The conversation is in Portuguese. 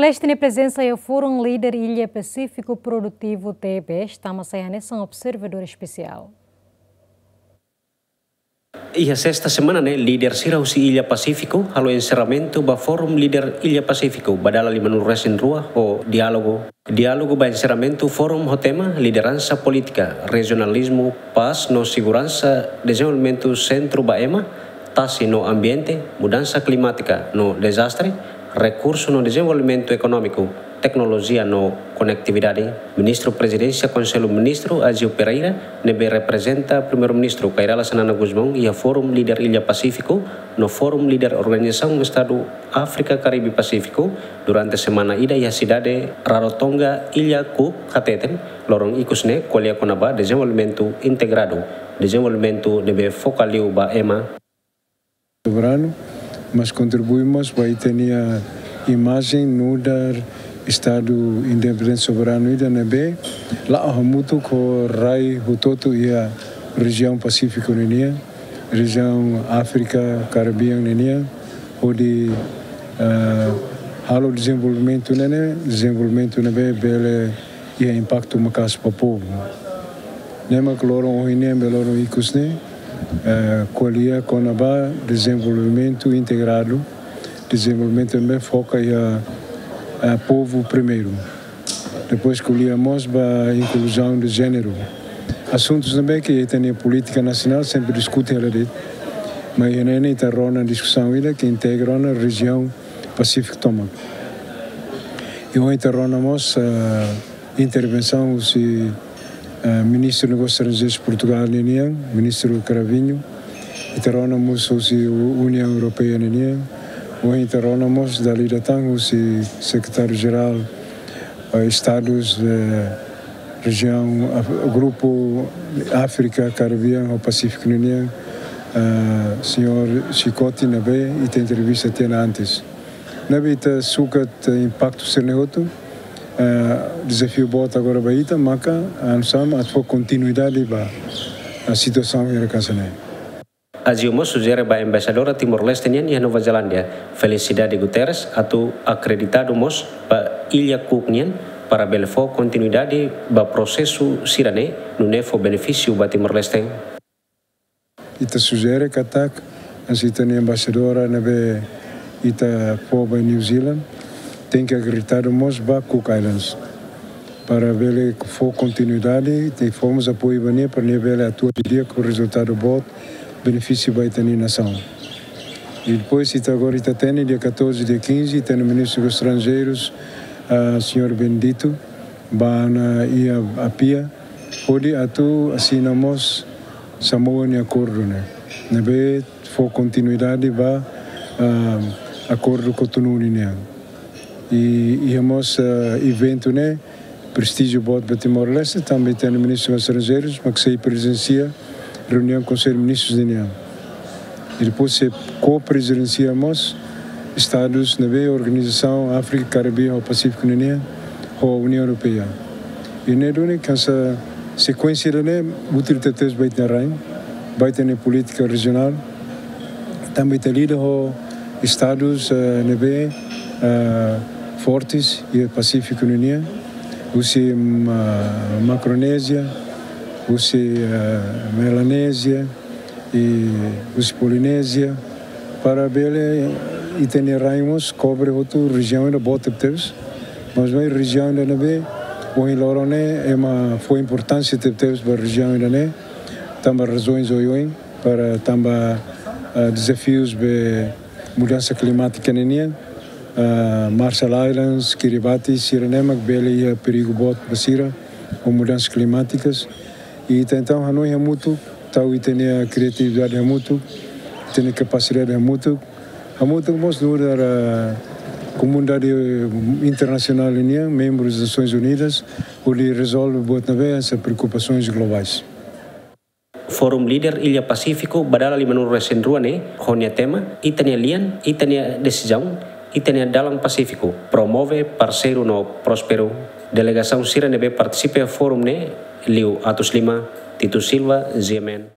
Timor-Leste tem presença e o Fórum Líder Ilha Pacífico Produtivo TB, estamos a nessa observador especial. E a sexta semana, líder Sirausi Ilha Pacífico, halo encerramento ba Fórum Líder Ilha Pacífico, badala lima resin rua o diálogo. Diálogo ba encerramento Fórum o tema liderança política, regionalismo, paz no segurança, desenvolvimento centro ba EMA, tasi no ambiente, mudança climática no desastre, recurso no desenvolvimento econômico, tecnologia no conectividade. Ministro Presidência, Conselho Ministro Agil Pereira, nebe representa Primeiro-Ministro Kairala Sanana Guzmão e a Fórum Líder Ilha Pacífico no Fórum Líder Organização Estado África Caribe Pacífico durante a semana ida e a cidade Rarotonga Ilha Cook Kateten, lorong ikusne Kolia Konaba Desenvolvimento Integrado, desenvolvimento nebe focaliu ba EMA. Soberano, mas contribuímos para ter a imagem no dar Estado Independente Soberano e da NB, lá há muito com Rai, o todo e a região Pacífico Nenia, região África Caribe Nenia, onde halo desenvolvimento NB bele e impacto macas para o povo. Nema cloro oinem beloro ikusne, colia conaba desenvolvimento integrado, desenvolvimento também foca a povo primeiro. Depois colhemos a inclusão de gênero. Assuntos também que tem a política nacional sempre discute ela de, mas nem está na discussão ainda que integra na região Pacífico Toma. E hoje interronamos a intervenção se Ministro dos Negócios Estrangeiros de Portugal, Ministro Cravinho, interronamos a União Europeia, hoje interronamos da Lidatang, o Secretário-Geral Estados da região, Grupo África, Caribe e Pacífico, Senhor Chicote, e tem entrevista até antes. Nabe está sucat impacto serneoto, desafio bota agora baita, maca, ansam, atfo continuidade ba a situação em Recasane. Agilmo sugere ba embaixadora Timor-Leste e a Nova Zelândia, Felicidade Guterres, atu acreditado mos ba Ilha Cook para belefo continuidade ba processo sirane no nefo benefício ba Timor-Leste. Ita sugere katak, asita ni embaixadora nabe ita poba New Zealand, tem que acreditar mos ba Cook Islands. Para ver que for continuidade, tem fomos apoio para ver a tua dia com o resultado bom, benefício vai ter na nação. E depois, agora tem dia 14, dia 15, tem o Ministro dos Estrangeiros, Senhor Bendito, Bana e a Pia, onde atu assinamos Samoa em acordo, Na vez for continuidade, vai acordo com o Nunia. E hemos evento, prestígio bom para Timor-Leste, também tem o Ministro dos Estrangeiros, mas que se presencia reunião com os ministros de União. E depois se co-presidenciamos Estados na Organização África, Caribe e Pacífico União, ou União Europeia. E que essa sequência útil de ter vai ter política regional, também tem lido Estados na fortes e Pacífico União, usi Macronésia, usi Melanésia e usi Polinésia, para ver e termos cobre outra região da bota temos, mas a região da neve o Lorone é uma foi importância temos para a região da neve, também razões hoje para também desafios de mudança climática nenia. Marshall Islands, Kiribati, Siranema, que bele perigo bot para Sira, com mudanças climáticas. E então, Hanoi é muito, tal e tem a criatividade é muito, tem a capacidade é muito. Há muito que mostra a comunidade internacional, membros das Nações Unidas, onde resolve essas preocupações globais. Fórum Líder Ilha Pacífico, badala lima resin ruane, honia tema, itania lian, itania decisão, e tem dalam Pacífico, promove parceiro no próspero. Delegação Sira nebe participe a fórum Liu Atos Lima, Tito Silva, Ziemen.